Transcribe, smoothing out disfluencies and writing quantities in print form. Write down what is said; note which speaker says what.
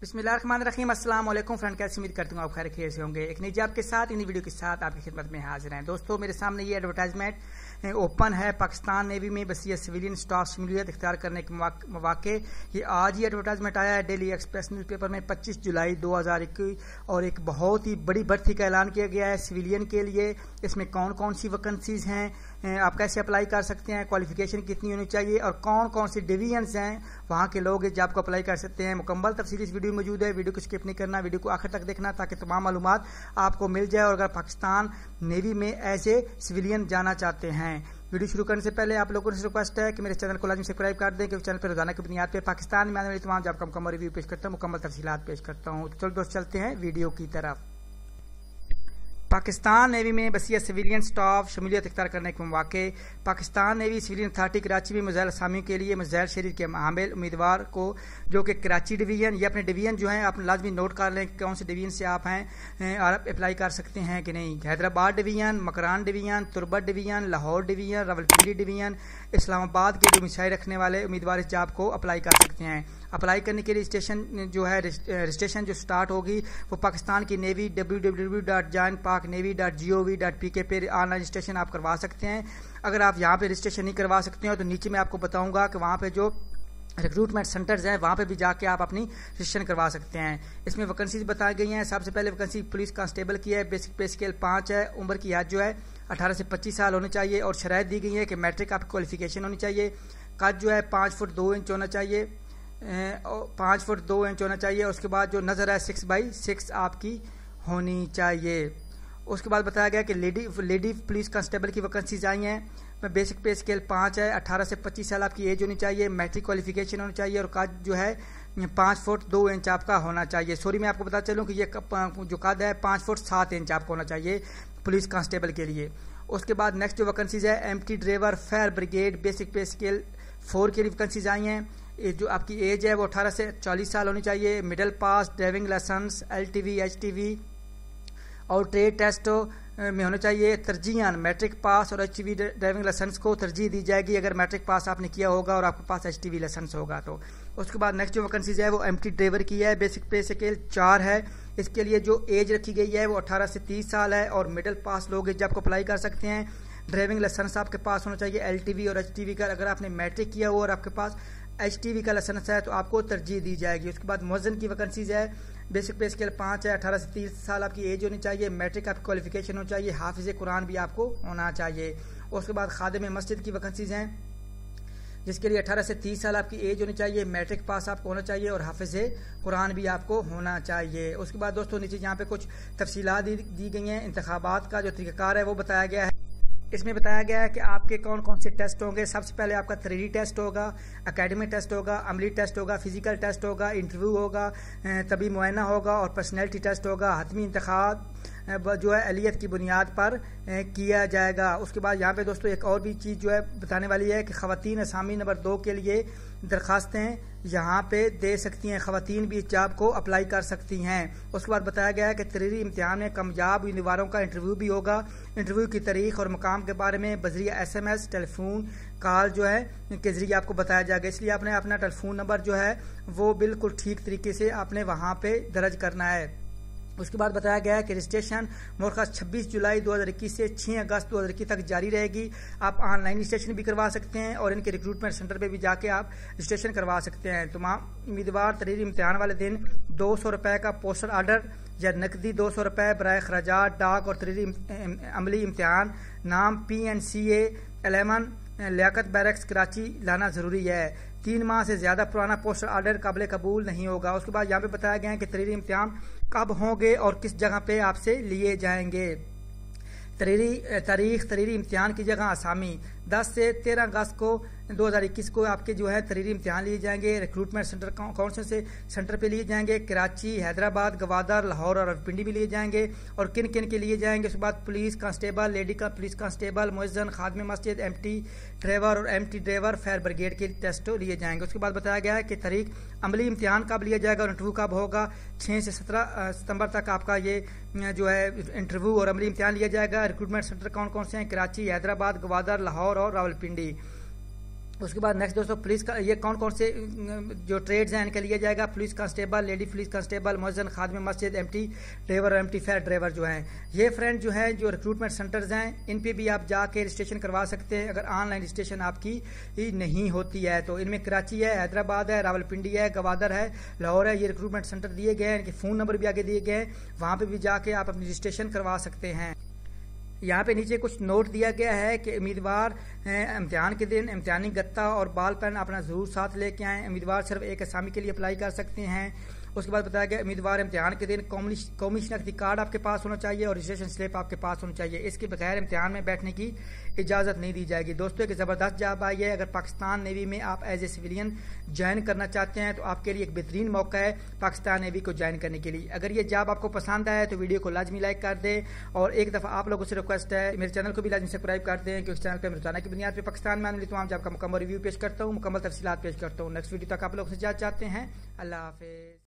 Speaker 1: बिस्मिल्लाहिर्रहमानिर्रहीम। अस्सलाम वालेकुम फ्रेंड, कैसे उम्मीद करती हूँ आप खैर खैर से होंगे। एक नई जॉब के साथ इन वीडियो के साथ आपकी खिदमत में हाजिर हैं। दोस्तों मेरे सामने ये एडवर्टाइजमेंट ओपन है। पाकिस्तान नेवी में बसिया सिविलियन स्टाफ शमूलियत इख्तियार करने के मौके, ये आज ही एडवर्टाइजमेंट आया है डेली एक्सप्रेस न्यूज़पेपर में 25 जुलाई 2021 और एक बहुत ही बड़ी भर्ती का ऐलान किया गया है सिविलियन के लिए। इसमें कौन कौन सी वैकेंसीज हैं, आप कैसे अप्लाई कर सकते हैं, क्वालिफिकेशन कितनी होनी चाहिए और कौन कौन सी डिवीजन्स हैं वहाँ के लोग इस जॉब को अप्लाई कर सकते हैं। मुकम्मल तफसील इस वीडियो में मौजूद है। वीडियो को स्किप नहीं करना, वीडियो को आखिर तक देखना ताकि तमाम मालूमात आपको मिल जाए। और अगर पाकिस्तान नेवी में ऐसे सिविलियन जाना चाहते हैं, वीडियो शुरू करने से पहले आप लोगों से रिक्वेस्ट है कि मेरे चैनल को लाजमी सब्सक्राइब कर दें, क्योंकि चैनल पर रोजाना की बुनियाद पर पाकिस्तान में आने वाली तमाम जॉब का मुकम्मल रिव्यू पेश करता हूँ, मुकम्मल तफसीलात पेश करता हूँ। तो चलो दोस्त चलते हैं वीडियो की तरफ। पाकिस्तान नेवी में बसिया सिविलियन स्टाफ शमूलियत इख्तियार करने के मौके, Pakistan navy civilian authority Karachi में मुज़ैल असामी के लिए मुज़ैल शरीर के हामिल उम्मीदवार को जो कि कराची डिवीज़न या अपने डिवीज़न जो है आप लाजमी नोट कर लें कौन से डिवीज़न से आप हैं और आप अप्लाई कर सकते हैं कि नहीं। Hyderabad division, Makran division, Turbat division, Lahore division, Rawalpindi division, Islamabad के डोमिसाइल रखने वाले उम्मीदवार इस जॉब को अप्लाई कर सकते हैं। अप्लाई करने के लिए रजिस्ट्रेशन जो है रजिस्ट्रेशन जो स्टार्ट होगी वो पाकिस्तान की नेवी www.joinparknavy.gov.pk पे ऑनलाइन रजिस्ट्रेशन आप करवा सकते हैं। अगर आप यहाँ पे रजिस्ट्रेशन नहीं करवा सकते हो तो नीचे मैं आपको बताऊंगा कि वहाँ पे जो रिक्रूटमेंट सेंटर्स हैं वहाँ पे भी जाके आप अपनी रजिस्ट्रेशन करवा सकते हैं। इसमें वैकेंसीज बताई गई हैं। सबसे पहले वैकेंसी पुलिस कांस्टेबल की है। बेसिक पे स्केल 5 है। उम्र की हद जो है 18 से 25 साल होनी चाहिए और शराइत दी गई है कि मैट्रिक आपकी क्वालिफिकेशन होनी चाहिए। कद जो है 5 फुट 2 इंच होना चाहिए, 5 फुट 2 इंच होना चाहिए। उसके बाद जो नज़र है 6x6 आपकी होनी चाहिए। उसके बाद बताया गया कि लेडी पुलिस कांस्टेबल की वैकेंसीज आई हैं। बेसिक पे स्केल 5 है। 18 से 25 साल आपकी एज होनी चाहिए, मैट्रिक क्वालिफिकेशन होनी चाहिए और कद जो है 5 फुट 2 इंच आपका होना चाहिए। सॉरी मैं आपको बता चलूँ कि ये जो कद है 5 फुट 7 इंच आपको होना चाहिए पुलिस कांस्टेबल के लिए। उसके बाद नेक्स्ट जो वैकेंसीज है M T driver fire brigade, basic pay scale 4 की वैकेंसीज आई हैं। जो आपकी एज है वो 18 से 40 साल होनी चाहिए। Middle pass, driving licence, LTV, HTV और ट्रेड टेस्ट में होना चाहिए। तरजीहन मैट्रिक पास और HTV ड्राइविंग लाइसेंस को तरजीह दी जाएगी अगर मैट्रिक पास आपने किया होगा और आपके पास HTV लाइसेंस होगा तो। उसके बाद नेक्स्ट जो वैकेंसीज है वो एमटी ड्राइवर की है। बेसिक पे स्केल 4 है। इसके लिए जो एज रखी गई है वो 18 से 30 साल है और मिडिल पास लोग इस जॉब को अप्लाई कर सकते हैं। ड्राइविंग लाइसेंस आपके पास होना चाहिए LTV और HTV का। अगर आपने मैट्रिक किया हुआ और आपके पास HTV का लाइसेंस है तो आपको तरजीह दी जाएगी। उसके बाद मुअज्जिन की वैकेंसीज है। बेसिक पे स्केल 5 है। 18 से 30 साल आपकी एज होनी चाहिए, मैट्रिक आपकी क्वालिफिकेशन होनी चाहिए, हाफिज कुरान भी आपको होना चाहिए। उसके बाद खादिम मस्जिद की वैकेंसीज हैं जिसके लिए 18 से 30 साल आपकी एज होनी चाहिए, मैट्रिक पास आपको होना चाहिए और हाफिज कुरान भी आपको होना चाहिए। उसके बाद दोस्तों नीचे यहाँ पे कुछ तफसीलात दी गई हैं। इंतखाबात का जो तरीक़ाकार है वो बताया गया है। इसमें बताया गया है कि आपके कौन कौन से टेस्ट होंगे। सबसे पहले आपका 3D टेस्ट होगा, एकेडमिक टेस्ट होगा, अमली टेस्ट होगा, फिजिकल टेस्ट होगा, इंटरव्यू होगा, तभी मुआयना होगा और पर्सनैलिटी टेस्ट होगा। हतमी इंतखाब जो है अहलियत की बुनियाद पर किया जाएगा। उसके बाद यहाँ पे दोस्तों एक और भी चीज़ जो है बताने वाली है कि ख़वातीन असामी नंबर 2 के लिए दरखास्तें यहाँ पे दे सकती हैं। ख़वातीन भी इस जॉब को अप्लाई कर सकती हैं। उसके बाद बताया गया है कि तहरीरी इम्तिहान में कामयाब उम्मीदवारों का इंटरव्यू भी होगा। इंटरव्यू की तारीख और मकाम के बारे में बज़रिया SMS, टेलीफोन कॉल जो है के ज़रिए आपको बताया जाएगा। इसलिए आपने अपना टेलीफोन नंबर जो है वो बिल्कुल ठीक तरीके से आपने वहाँ पे दर्ज करना है। उसके बाद बताया गया है कि रजिस्ट्रेशन मुरखस 26 जुलाई 2021 से 6 अगस्त 2021 तक जारी रहेगी। आप ऑनलाइन रजिस्ट्रेशन भी करवा सकते हैं और इनके रिक्रूटमेंट सेंटर पे भी जाके आप रजिस्ट्रेशन करवा सकते हैं। तमाम उम्मीदवार तहरीरी इम्तिहान वाले दिन 200 रुपये का पोस्टल आर्डर या नकदी 200 रुपये बराए खराजात डाक और तहरीरी अमली इम्तिहान नाम PNCA 11 लियाकत बैरक्स कराची लाना ज़रूरी है। 3 माह से ज़्यादा पुराना पोस्टल आर्डर काबिल कबूल नहीं होगा। उसके बाद यहाँ पे बताया गया है कि तहरीरी इम्तिहान कब होंगे और किस जगह पे आपसे लिए जाएंगे। तहरीरी इम्तिहान की जगह असामी 10 से 13 अगस्त को 2021 को आपके जो है तहरीरी इम्तिहान लिए जाएंगे। रिक्रूटमेंट सेंटर कौन से सेंटर पे लिए जाएंगे? कराची, हैदराबाद, गवादर, लाहौर और रावलपिंडी भी लिए जाएंगे और किन किन के लिए जाएंगे। उसके बाद पुलिस कांस्टेबल, लेडी का पुलिस कांस्टेबल, मुअज्जिन, खादिम मस्जिद, MT ड्राइवर और MT ड्राइवर फायर ब्रिगेड के टेस्ट लिए जाएंगे। उसके बाद बताया गया है कि तारीख अमली इम्तिहान कब लिया जाएगा और इंटरव्यू कब होगा। 6 से 17 सितंबर तक आपका ये जो है इंटरव्यू और अमली इम्तिहान लिया जाएगा। रिक्रूटमेंट सेंटर कौन कौन से हैं? कराची, हैदराबाद, गवादर, लाहौर और रावलपिंडी। उसके बाद नेक्स्ट दोस्तों पुलिस का ये कौन कौन से जो ट्रेड्स हैं इनके लिए जाएगा, police constable, lady police constable, मुअज्जिन, खादिम मस्जिद, एमटी ड्राइवर और एमटी फेयर ड्राइवर जो हैं। ये फ्रेंड जो है जो रिक्रूटमेंट सेंटर्स हैं इन पे भी आप जाके रजिस्ट्रेशन करवा सकते हैं अगर ऑनलाइन रजिस्ट्रेशन आपकी नहीं होती है तो। इनमें कराची है, हैदराबाद है, रावलपिंडी है, गवादर है, लाहौर है, ये रिक्रूटमेंट सेंटर दिए गए हैं। इनके फ़ोन नंबर भी आगे दिए गए हैं, वहाँ पर भी जाके आप अपनी रजिस्ट्रेशन करवा सकते हैं। यहाँ पे नीचे कुछ नोट दिया गया है कि उम्मीदवार इम्तिहान के दिन इम्तिहानी गत्ता और बाल पेन अपना ज़रूर साथ लेके आएँ। उम्मीदवार सिर्फ एक असामी के लिए अप्लाई कर सकते हैं। उसके बाद बताया गया उम्मीदवार इम्तिहान के दिन कौमी शनाख्ती कार्ड आपके पास होना चाहिए और रजिस्ट्रेशन स्लिप आपके पास होनी चाहिए। इसके बगैर इम्तिहान में बैठने की इजाज़त नहीं दी जाएगी। दोस्तों एक ज़बरदस्त जॉब आई है। अगर पाकिस्तान नेवी में आप एज ए सिविलियन ज्वाइन करना चाहते हैं तो आपके लिए एक बेहतरीन मौका है पाकिस्तान नेवी को ज्वाइन करने के लिए। अगर ये जॉब आपको पसंद आए तो वीडियो को लाजमी लाइक कर दें और एक दफ़ा आप लोगों से रिक्वेस्ट है मेरे चैनल को भी लाजमी सब्सक्राइब कर दें क्योंकि इस चैनल पर रोजाना की बुनियाद पर पाकिस्तान में आने वाली तमाम जॉब का मुकम्मल रिव्यू पेश करता हूँ, मुकम्मल तफसीलात पेश करता हूँ। नेक्स्ट वीडियो तक आप लोग से जाते हैं। अल्लाह हाफिज़।